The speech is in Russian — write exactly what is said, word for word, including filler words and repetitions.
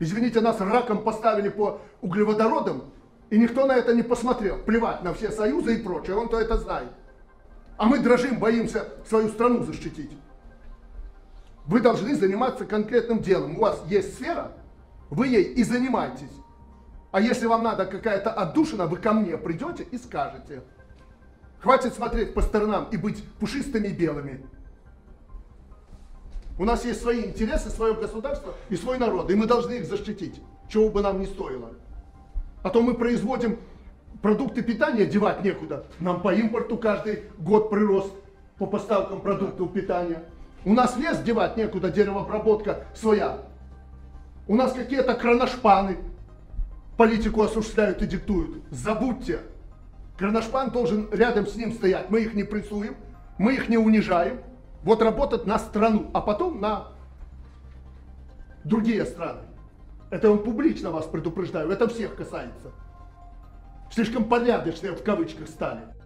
Извините, нас раком поставили по углеводородам, и никто на это не посмотрел. Плевать на все союзы и прочее, он-то это знает. А мы дрожим, боимся свою страну защитить. Вы должны заниматься конкретным делом. У вас есть сфера, вы ей и занимаетесь. А если вам надо какая-то отдушина, вы ко мне придете и скажете. Хватит смотреть по сторонам и быть пушистыми и белыми. У нас есть свои интересы, свое государство и свой народ, и мы должны их защитить, чего бы нам ни стоило. А то мы производим продукты питания, девать некуда. Нам по импорту каждый год прирост по поставкам продуктов питания. У нас лес девать некуда, деревообработка своя. У нас какие-то кроношпаны политику осуществляют и диктуют. Забудьте. Кроношпан должен рядом с ним стоять. Мы их не прессуем, мы их не унижаем. Вот работать на страну, а потом на другие страны. Это я публично вас предупреждаю, это всех касается. Слишком порядочные в кавычках стали.